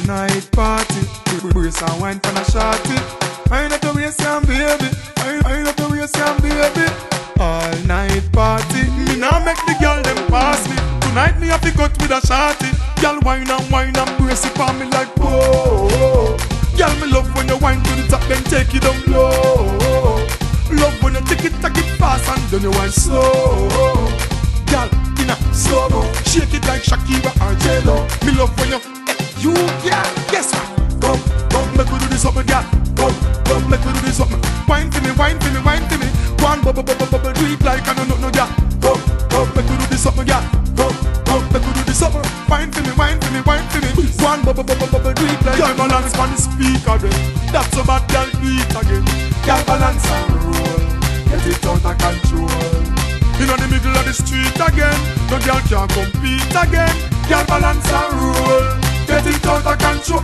night party. Brace and wine for a shorty. I not to waste your baby. I not to waste your baby. All night party. Me now make the girl them pass me. Tonight me have to cut with a shorty. Girl wine and brace it for me like whoa. Girl me love when you wine to the top then take it down low. Love when you take it fast and then you wine slow. Girl in a slow mo, shake it like Shakira or J-Lo. Me love when you girl, guess what? Come, make we do this something, girl. Come, make we do this something. Wine for me, wine for me, wine for me. One bubble, do it like I don't know, girl. Come, make we do this something, girl. Come, make we do this something. Wine for me, wine for me, wine for me. One bubble, do it like girl balance on the speaker then. That's so bad, girl, do it again. Girl balance and roll, get it out of control. In the middle of the street again, no girl can compete again. Girl balance and roll, get it out of control.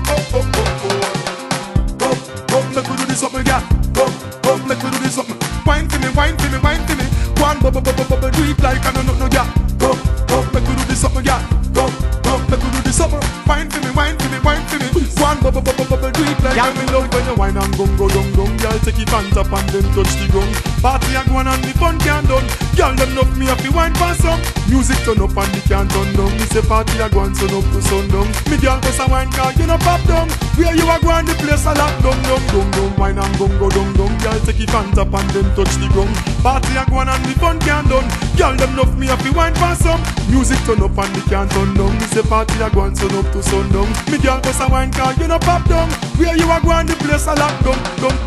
Come, make we do this something, girl. Come, make we do this something. Wine for me, wine for me, wine for me. One bubble, do it like I don't know, girl. Come, make we do this something, girl. Come, make we do this something. Wine for me, wine for me, wine for me. One bubble, do it like I me love when you wine and go down. Girl, take it hands up and then touch the ground. Party a go on and the fun can't done. Girl, them love me if you wine for some. Music turn up and the can't turn down. Me say party a go on sun up to sundown. Me girl just a wine car, you know pop down. Where you a go on the place a lock down. Wine and go down. Girl, take it hands up and then touch the ground. Party a go on and the fun can't done. Girl, them love me if you wine for some. Music turn up and the can't turn down. Me say party a go on sun up to sundown. Me girl just a wine car, you know pop down. Where you a go on the place a lock down.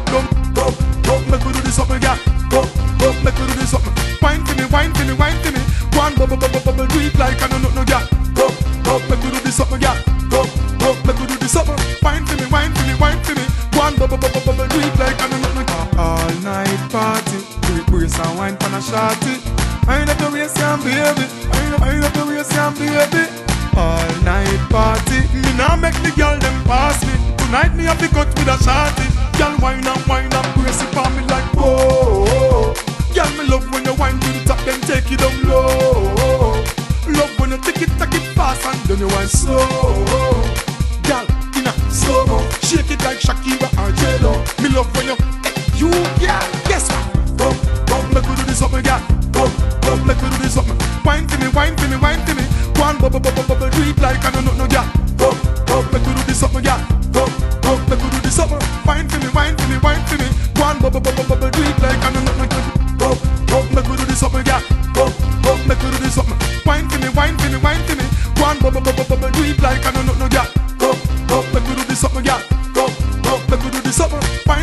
Come, make we do this something, girl. Come, make we do this something. Wine for me, wine for me, wine for me. One bubble, do it like I don't know, girl. Come, make we do this something, girl. Come, make we do this something. Wine for me, wine for me, wine for me. One bubble, do it like I don't know. All night party, do it brace and wine for a shorty. I not to waste your baby. I not to waste your baby. All night party, me now make the girl them pass me. Tonight me have to cut with a shorty. Girl wine and brace it for me like whoa. Girl me love when you wine to the top then take it down low. Love when you take it fast and then you wine slow. Girl in a slow mo, shake it like Shakira or J-Lo. Me love when you girl, guess what? Come, make we do this something, girl. Come, make we do this something. Wine for me, wine for me, wine for me. One bubble, do it like I don't know, girl. Come, make we do this something, girl. Come, make we do this something. Wine for me, wine for me, wine for me. One bubble, do it like I don't know, girl. Come, make we do this something, girl. Come, make we do this something. Wine for me, wine for me, wine for me. One bubble, do it like I don't know, girl. Come, make we do this something, girl. Come, make we do this something.